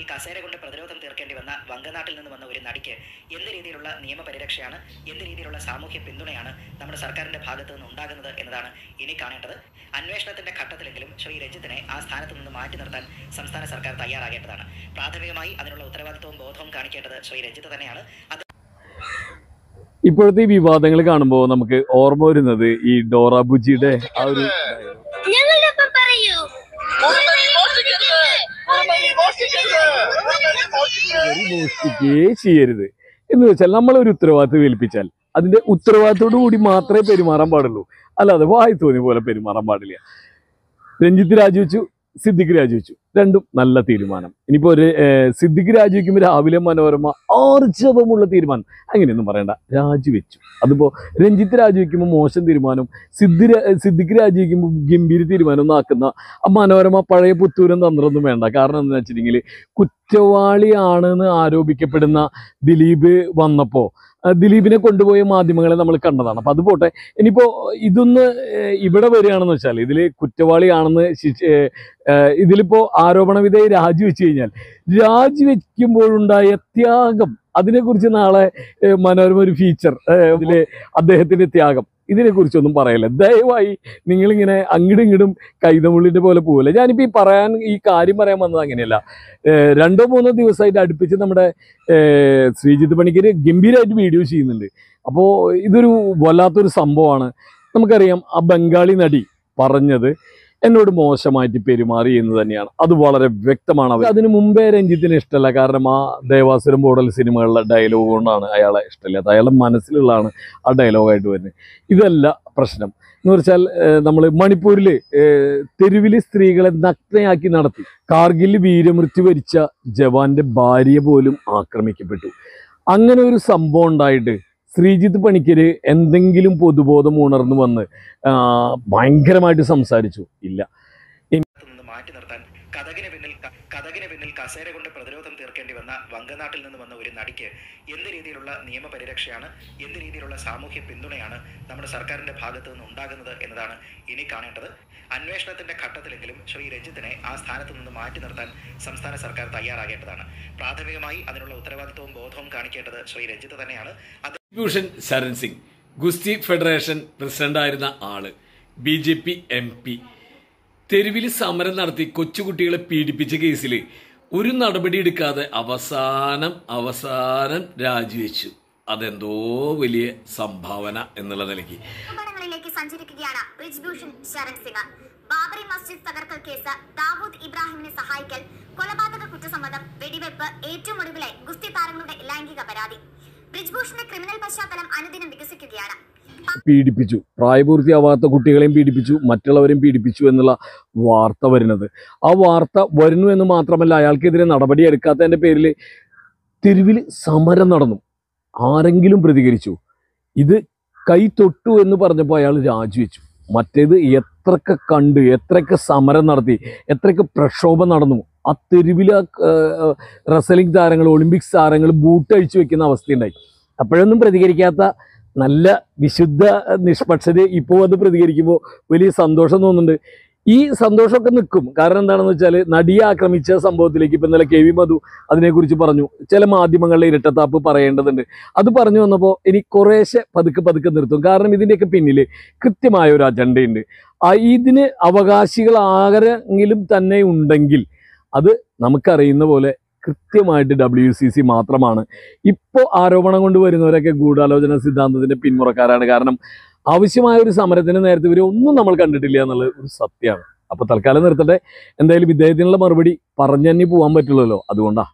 കസേര കൊണ്ട് പ്രതിരോധം തീർക്കേണ്ടി വന്ന വങ്കനാട്ടിൽ നിന്ന് വന്ന ഒരു നടിക്ക് എന്ത് രീതിയിലുള്ള നിയമപരിരക്ഷയാണ്, എന്ത് രീതിയിലുള്ള സാമൂഹ്യ പിന്തുണയാണ് നമ്മുടെ സർക്കാരിന്റെ ഭാഗത്തു നിന്ന് ഉണ്ടാകുന്നത് എന്നതാണ് ഇനി കാണേണ്ടത്. അന്വേഷണത്തിന്റെ ഘട്ടത്തിലെങ്കിലും ശ്രീ രഞ്ജിത്തിനെ ആ സ്ഥാനത്ത് നിന്ന് മാറ്റി നിർത്താൻ സംസ്ഥാന സർക്കാർ തയ്യാറാകേണ്ടതാണ്. പ്രാഥമികമായി അതിനുള്ള ഉത്തരവാദിത്വവും ബോധവും കാണിക്കേണ്ടത് ശ്രീ രഞ്ജിത്ത് തന്നെയാണ്. ഇപ്പോഴത്തെ ഈ വിവാദങ്ങൾ കാണുമ്പോൾ നമുക്ക് ഓർമ്മ വരുന്നത് ഈ ഡോറ ബുജിയുടെ ആ ഒരു ചെയ്യരുത് എന്ന് വെച്ചാൽ നമ്മളൊരു ഉത്തരവാദിത്വം ഏൽപ്പിച്ചാൽ അതിന്റെ ഉത്തരവാദിത്തോടു കൂടി മാത്രമേ പെരുമാറാൻ പാടുള്ളൂ, അല്ലാതെ വായി തോന്നിയ പോലെ പെരുമാറാൻ പാടില്ല. രഞ്ജിത്ത് രാജിവെച്ചു, സിദ്ദിഖ് രാജിവെച്ചു, രണ്ടും നല്ല തീരുമാനം. ഇനിയിപ്പോൾ ഒരു സിദ്ദിഖ് രാജിവെക്കുമ്പോൾ രാവിലെ മനോരമ ആർജവമുള്ള തീരുമാനം അങ്ങനെയൊന്നും പറയണ്ട, രാജിവെച്ചു. അതിപ്പോൾ രഞ്ജിത്ത് രാജിവെക്കുമ്പോൾ മോശം തീരുമാനം, സിദ്ദിഖ് രാജിവെക്കുമ്പോൾ ഗംഭീര തീരുമാനം ഒന്നും ആക്കുന്ന മനോരമ പഴയ പുത്തൂരം തന്ത്രമൊന്നും വേണ്ട. കാരണം എന്താണെന്ന് വെച്ചിട്ടുണ്ടെങ്കിൽ കുറ്റവാളിയാണെന്ന് ആരോപിക്കപ്പെടുന്ന ദിലീപ് വന്നപ്പോൾ ദിലീപിനെ കൊണ്ടുപോയ മാധ്യമങ്ങളെ നമ്മൾ കണ്ടതാണ്. അപ്പം അത് പോട്ടെ. ഇനിയിപ്പോൾ ഇതൊന്ന് ഇവിടെ വരികയാണെന്ന് വെച്ചാൽ ഇതിൽ കുറ്റവാളിയാണെന്ന് ഇതിലിപ്പോൾ ആരോപണ വിധേയ രാജിവെച്ച് കഴിഞ്ഞാൽ രാജിവെക്കുമ്പോഴുണ്ടായ ത്യാഗം, അതിനെക്കുറിച്ച് നാളെ മനോരമ ഒരു ഫീച്ചർ, ഇതിലെ അദ്ദേഹത്തിൻ്റെ ത്യാഗം, ഇതിനെക്കുറിച്ചൊന്നും പറയല്ല. ദയവായി നിങ്ങളിങ്ങനെ അങ്ങോട്ടും ഇങ്ങോട്ടും കൈതമുള്ളിൻ്റെ പോലെ പോകില്ല. ഞാനിപ്പോൾ ഈ കാര്യം പറയാൻ വന്നത് അങ്ങനെയല്ല. 2-3 ദിവസമായിട്ട് അടുപ്പിച്ച് നമ്മുടെ ശ്രീജിത്ത് പണിക്കർ ഗംഭീരമായിട്ട് വീഡിയോ ചെയ്യുന്നുണ്ട്. അപ്പോൾ ഇതൊരു വല്ലാത്തൊരു സംഭവമാണ്. നമുക്കറിയാം ആ ബംഗാളി നടി പറഞ്ഞത് എന്നോട് മോശമായിട്ട് പെരുമാറി എന്ന് തന്നെയാണ്. അത് വളരെ വ്യക്തമാണ്. അതിന് മുമ്പേ രഞ്ജിത്തിന് ഇഷ്ടമല്ല. കാരണം ആ ദേവാസുരം മോഡൽ സിനിമകളിലെ ഡയലോഗ് കൊണ്ടാണ് അയാളെ ഇഷ്ടമില്ലാത്ത. അയാളുടെ മനസ്സിലുള്ളതാണ് ആ ഡയലോഗായിട്ട് വരുന്നത്. ഇതല്ല പ്രശ്നം എന്ന് വെച്ചാൽ നമ്മൾ മണിപ്പൂരിൽ തെരുവിൽ സ്ത്രീകളെ നഗ്നയാക്കി നടത്തി. കാർഗിൽ വീരമൃത്യു വരിച്ച ജവാന്റെ ഭാര്യ പോലും ആക്രമിക്കപ്പെട്ടു. അങ്ങനെ ഒരു സംഭവം ഉണ്ടായിട്ട് ശ്രീജിത്ത് പണിക്കർ എന്തെങ്കിലും പൊതുബോധം ഉണർന്നു വന്ന് ഭയങ്കരമായിട്ട് സംസാരിച്ചു? ഇല്ല. മാറ്റി നിർത്താൻ കഥകിന് പിന്നിൽ കസേര കൊണ്ട് പ്രതിരോധം തീർക്കേണ്ടി വന്ന വങ്കനാട്ടിൽ നിന്ന് വന്ന ഒരു നടിക്ക് എന്ത് രീതിയിലുള്ള നിയമപരിരക്ഷയാണ്, എന്ത് രീതിയിലുള്ള സാമൂഹ്യ പിന്തുണയാണ് നമ്മുടെ സർക്കാരിന്റെ ഭാഗത്തു നിന്ന് ഉണ്ടാകുന്നത് എന്നതാണ് ഇനി കാണേണ്ടത്. അന്വേഷണത്തിന്റെ ഘട്ടത്തിലെങ്കിലും ശ്രീ രഞ്ജിത്തിനെ ആ സ്ഥാനത്ത് നിന്ന് മാറ്റി നിർത്താൻ സംസ്ഥാന സർക്കാർ തയ്യാറാകേണ്ടതാണ്. പ്രാഥമികമായി അതിനുള്ള ഉത്തരവാദിത്വവും ബോധവും കാണിക്കേണ്ടത് ശ്രീ രഞ്ജിത്ത് തന്നെയാണ്. ഭൂഷൺ ശരൺ സിംഗ് ഗുസ്തി ഫെഡറേഷൻ പ്രസിഡന്റായിരുന്ന ആള്, BJP MP, തെരുവിൽ സമരം നടത്തി കൊച്ചുകുട്ടികളെ പീഡിപ്പിച്ച കേസിൽ ഒരു നടപടി എടുക്കാതെ അവസാനം രാജിവെച്ചു. അതെന്തോ വലിയ സംഭാവന എന്നുള്ള നിലയ്ക്ക് സഞ്ചരിക്കുകയാണ് ബ്രിജ്ഭൂഷൺ ശരൺ സിംഗ്. ബാബറി മസ്ജിദ് തകർക്കൽ കേസ്, ദാവൂദ് ഇബ്രാഹിമിനെ സഹായിക്കൽ, കൊലപാതക കുറ്റസമ്മതം, വെടിവെപ്പ്, ഏറ്റവും ഒടുവിലെ ഗുസ്തി താരങ്ങളുടെ ലൈംഗിക പരാതി. ബ്രിജ്ഭൂഷന്റെ ക്രിമിനൽ പശ്ചാത്തലം അനുദിനം വികസിക്കുകയാണ്. പീഡിപ്പിച്ചു, പ്രായപൂർത്തിയാവാത്ത കുട്ടികളെയും പീഡിപ്പിച്ചു, മറ്റുള്ളവരെയും പീഡിപ്പിച്ചു എന്നുള്ള വാർത്ത വരുന്നത്. ആ വാർത്ത വരുന്നു എന്ന് മാത്രമല്ല, അയാൾക്കെതിരെ നടപടി എടുക്കാത്തതിൻ്റെ പേരിൽ തെരുവിൽ സമരം നടന്നു. ആരെങ്കിലും പ്രതികരിച്ചു? ഇത് കൈ തൊട്ടു എന്ന് പറഞ്ഞപ്പോൾ അയാൾ രാജിവെച്ചു. മറ്റേത് എത്രയൊക്കെ കണ്ട്, എത്രയൊക്കെ സമരം നടത്തി, എത്രയൊക്കെ പ്രക്ഷോഭം നടന്നു. ആ തെരുവിൽ റെസ്ലിംഗ് താരങ്ങൾ, ഒളിമ്പിക്സ് താരങ്ങൾ ബൂട്ട് അഴിച്ചു വെക്കുന്ന അവസ്ഥയുണ്ടായി. അപ്പോഴൊന്നും പ്രതികരിക്കാത്ത നല്ല വിശുദ്ധ നിഷ്പക്ഷത ഇപ്പോൾ അത് പ്രതികരിക്കുമ്പോൾ വലിയ സന്തോഷം തോന്നുന്നുണ്ട്. ഈ സന്തോഷമൊക്കെ നിൽക്കും. കാരണം എന്താണെന്ന് വെച്ചാൽ നടിയെ ആക്രമിച്ച സംഭവത്തിലേക്ക് ഇപ്പം ഇന്നലെ KV മധു അതിനെക്കുറിച്ച് പറഞ്ഞു. ചില മാധ്യമങ്ങളിലെ ഇരട്ടത്താപ്പ് പറയേണ്ടതുണ്ട്. അത് പറഞ്ഞു വന്നപ്പോൾ ഇനി കുറേശ്ശെ പതുക്കെ നിർത്തും. കാരണം ഇതിൻ്റെയൊക്കെ പിന്നിൽ കൃത്യമായ ഒരു അജണ്ടയുണ്ട്. ഇതിന് അവകാശികൾ ആരെങ്കിലും തന്നെ ഉണ്ടെങ്കിൽ അത് നമുക്കറിയുന്ന പോലെ കൃത്യമായിട്ട് WCC മാത്രമാണ്. ഇപ്പോൾ ആരോപണം കൊണ്ട് വരുന്നവരൊക്കെ ഗൂഢാലോചന സിദ്ധാന്തത്തിൻ്റെ പിന്മുറക്കാരാണ്. കാരണം ആവശ്യമായ ഒരു സമരത്തിന് നേരത്തെ ഇവരെ ഒന്നും നമ്മൾ കണ്ടിട്ടില്ല എന്നുള്ളത് ഒരു സത്യമാണ്. അപ്പോൾ തൽക്കാലം നിർത്തട്ടെ. എന്തായാലും ഇദ്ദേഹത്തിനുള്ള മറുപടി പറഞ്ഞു തന്നെ പോകാൻ പറ്റുള്ളൂ. അതുകൊണ്ടാണ്